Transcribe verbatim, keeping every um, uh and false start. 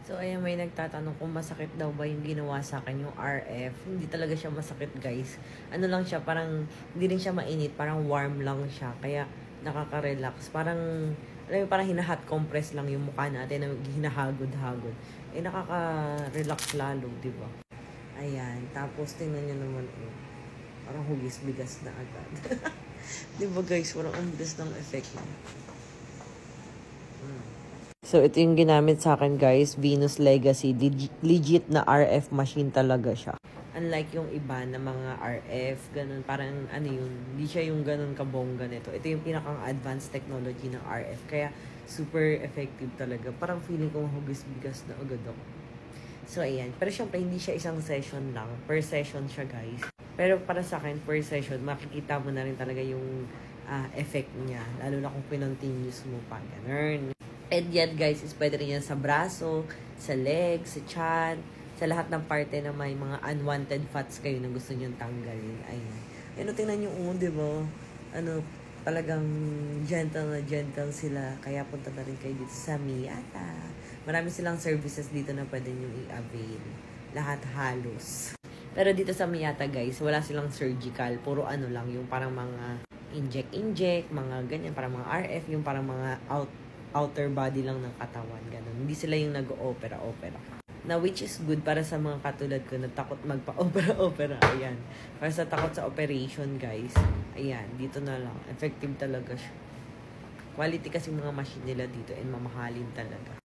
So, ayan, may nagtatanong kung masakit daw ba yung ginawa sa akin, yung R F. Hindi talaga siya masakit, guys. Ano lang siya, parang, hindi rin siya mainit. Parang warm lang siya. Kaya, nakaka-relax. Parang, alam mo, parang hinahot compress lang yung mukha natin na hinahagod-hagod. Eh, nakaka-relax lalo, di ba? Ayan. Tapos, tingnan nyo naman, oh. Parang hugis bigas na agad. Di ba, guys? Parang ang bigas ng effect niya. Hmm. So, ito yung ginamit sa akin, guys. Venus Legacy. Legit, legit na R F machine talaga siya. Unlike yung iba na mga R F, ganun, parang ano yun, hindi siya yung ganun kabongga nito. Ito yung pinakang advanced technology ng R F. Kaya, super effective talaga. Parang feeling ko mahugis-bigas na agad ako. So, ayan. Pero syempre, hindi siya isang session lang. Per session siya, guys. Pero para sa akin, per session, makikita mo na rin talaga yung uh, effect niya. Lalo na kung pinontinuous mo pa. Ganun. And yan, guys, is pwede rin yan sa braso, sa legs, sa chan, sa lahat ng parte na may mga unwanted fats kayo na gusto nyo tanggalin. Ayan. Ano, tingnan nyo, oh, di ba? Ano, talagang gentle na gentle sila. Kaya punta na rin kayo dito sa Miyata. Marami silang services dito na pwede nyo i-avail. Lahat halos. Pero dito sa Miyata, guys, wala silang surgical. Puro ano lang, yung parang mga inject-inject, mga ganyan, parang mga R F, yung parang mga out outer body lang ng katawan, ganun. Hindi sila yung nag-opera-opera. Na which is good para sa mga katulad ko na takot magpa-opera-opera. Ayan. Para sa takot sa operation, guys. Ayan, dito na lang. Effective talaga siya. Quality kasi mga machine nila dito and mamahalin talaga.